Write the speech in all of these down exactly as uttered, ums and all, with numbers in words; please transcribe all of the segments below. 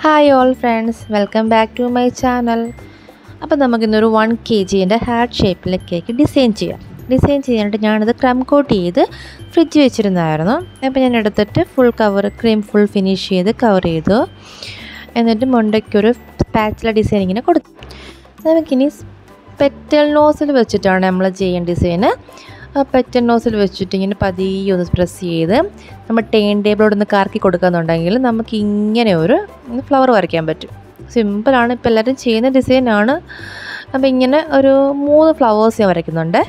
Hi all friends, welcome back to my channel. അപ്പോൾ നമുക്ക് ഇന്നൊരു വൺ കെ ജിൻ്റെ ഹാർട്ട് ഷേപ്പിലെ കേക്ക് ഡിസൈൻ ചെയ്യാം. ഡിസൈൻ ചെയ്യാനായിട്ട് ഞാനത് ക്രം കോട്ട് ചെയ്ത് ഫ്രിഡ്ജ് വെച്ചിരുന്നായിരുന്നു. അപ്പോൾ ഞാൻ എടുത്തിട്ട് full cover cream full finish ചെയ്ത് കവർ ചെയ്തു. എന്നിട്ട് മുണ്ടയ്ക്കൊരു പാച്ചില ഡിസൈൻ ഇങ്ങനെ കൊടുത്തു. നമുക്കിനി പെറ്റൽ നോസിൽ വെച്ചിട്ടാണ് നമ്മൾ ചെയ്യുന്ന ഡിസൈന്. പെറ്റൽ നോസിൽ വെച്ചിട്ട് ഇങ്ങനെ പതിയെ ഒന്ന് പ്രസ് ചെയ്ത് നമ്മൾ ടേൺ ടേബിളോടൊന്ന് കറക്കി കൊടുക്കുന്നുണ്ടെങ്കിൽ നമുക്ക് ഇങ്ങനെ ഒരു ഫ്ലവർ വരയ്ക്കാൻ പറ്റും. സിമ്പിളാണ്, ഇപ്പോൾ എല്ലാവരും ചെയ്യുന്ന ഡിസൈനാണ്. അപ്പോൾ ഇങ്ങനെ ഒരു മൂന്ന് ഫ്ലവേഴ്സ് ഞാൻ വരയ്ക്കുന്നുണ്ട്.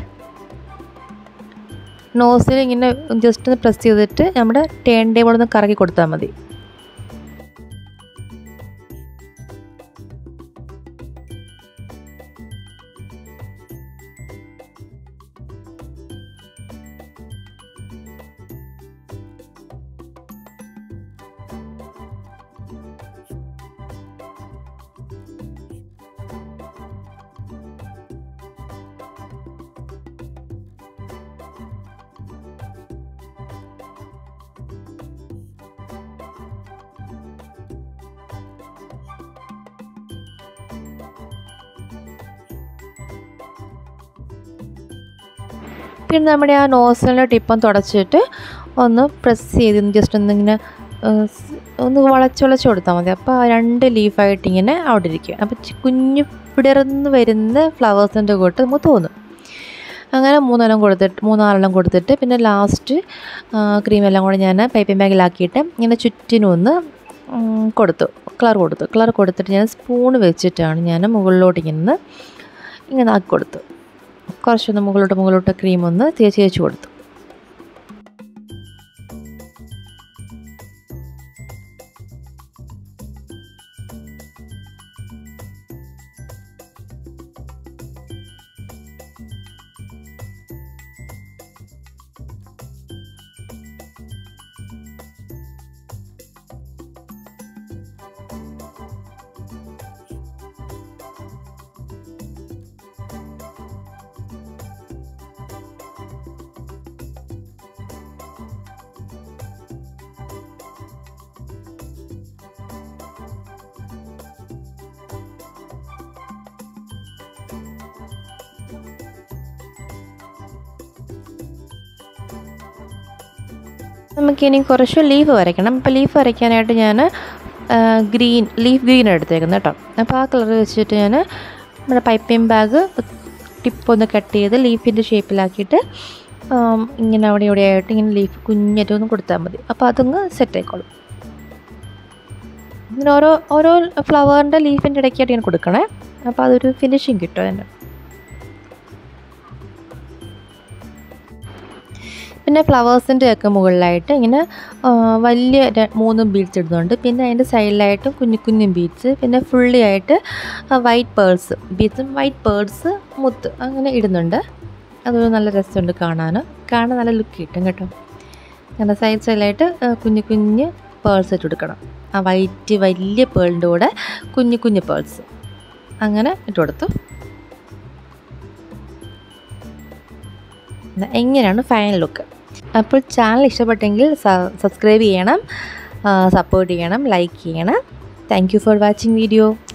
നോസിൽ ഇങ്ങനെ ജസ്റ്റ് ഒന്ന് പ്രസ് ചെയ്തിട്ട് നമ്മുടെ ടേൺ ടേബിളൊന്ന് കറക്കി കൊടുത്താൽ മതി. പിന്നെ നമ്മുടെ ആ നോസിലിൻ്റെ ടിപ്പം തുടച്ചിട്ട് ഒന്ന് പ്രസ് ചെയ്ത് ജസ്റ്റ് ഒന്നിങ്ങനെ ഒന്ന് വളച്ച് വളച്ച് കൊടുത്താൽ മതി. അപ്പോൾ ആ രണ്ട് ലീഫായിട്ട് ഇങ്ങനെ അവിടെ ഇരിക്കും. അപ്പോൾ കുഞ്ഞു പിടർന്ന് വരുന്ന ഫ്ലവേഴ്സിൻ്റെ കൂട്ട് നമുക്ക് തോന്നും. അങ്ങനെ മൂന്നെണ്ണം കൊടുത്തിട്ട് മൂന്നാലെണ്ണം കൊടുത്തിട്ട് പിന്നെ ലാസ്റ്റ് ക്രീമെല്ലാം കൂടെ ഞാൻ പൈപ്പിംഗ് ബാഗിലാക്കിയിട്ട് ഇങ്ങനെ ചുറ്റിനൊന്ന് കൊടുത്തു കളർ കൊടുത്തു കളർ കൊടുത്തിട്ട് ഞാൻ സ്പൂൺ വെച്ചിട്ടാണ് ഞാൻ മുകളിലോട്ട് ഇങ്ങനെ ഇങ്ങനെ ആക്കി കൊടുത്തു. കുറച്ചൊന്ന് മുകളിലോട്ട് മുകളിലോട്ട് ക്രീം ഒന്ന് തേച്ച് തേച്ച് കൊടുത്തു. നമുക്കിനി കുറച്ച് ലീഫ് വരയ്ക്കണം. അപ്പോൾ ലീഫ് വരയ്ക്കാനായിട്ട് ഞാൻ ഗ്രീൻ ലീഫ് ഗ്രീൻ എടുത്തേക്കുന്നത് കേട്ടോ. അപ്പോൾ ആ കളർ വെച്ചിട്ട് ഞാൻ നമ്മുടെ പൈപ്പിംഗ് ബാഗ് ടിപ്പൊന്ന് കട്ട് ചെയ്ത് ലീഫിൻ്റെ ഷേപ്പിലാക്കിയിട്ട് ഇങ്ങനെ അവിടെ ഇവിടെ ആയിട്ട് ഇങ്ങനെ ലീഫ് കുഞ്ഞായിട്ട് ഒന്ന് കൊടുത്താൽ മതി. അപ്പോൾ അതങ്ങ് സെറ്റ് ആയിക്കോളും. ഇങ്ങനെ ഓരോ ഓരോ ഫ്ലവറിൻ്റെ ലീഫിൻ്റെ ഇടയ്ക്കായിട്ട് ഞാൻ കൊടുക്കണേ. അപ്പോൾ അതൊരു ഫിനിഷിങ് കിട്ടും അതിൻ്റെ. പിന്നെ ഫ്ലവേഴ്സിൻ്റെ ഒക്കെ മുകളിലായിട്ട് ഇങ്ങനെ വലിയ മൂന്ന് ബീഡ്സ് ഇടുന്നുണ്ട്. പിന്നെ അതിൻ്റെ സൈഡിലായിട്ടും കുഞ്ഞു കുഞ്ഞു ബീഡ്സ്, പിന്നെ ഫുള്ളി ആയിട്ട് വൈറ്റ് പേൾസ് ബീഡ്സും വൈറ്റ് പേൾസ് മുത്ത് അങ്ങനെ ഇടുന്നുണ്ട്. അതൊരു നല്ല രസമുണ്ട് കാണാൻ കാണാൻ നല്ല ലുക്ക് കിട്ടും കേട്ടോ. അങ്ങനെ സൈഡ് സൈഡിലായിട്ട് കുഞ്ഞു കുഞ്ഞ് പേൾസ് ഇട്ട് കൊടുക്കണം. ആ വൈറ്റ് വലിയ പേളിൻ്റെ കൂടെ കുഞ്ഞു കുഞ്ഞു പേൾസ് അങ്ങനെ ഇട്ട് കൊടുത്തു. എങ്ങനെയാണ് ഫൈനൽ ലുക്ക്. അപ്പോൾ ചാനൽ ഇഷ്ടപ്പെട്ടെങ്കിൽ സബ്സ്ക്രൈബ് ചെയ്യണം, സപ്പോർട്ട് ചെയ്യണം, ലൈക്ക് ചെയ്യണം. Thank you for watching video.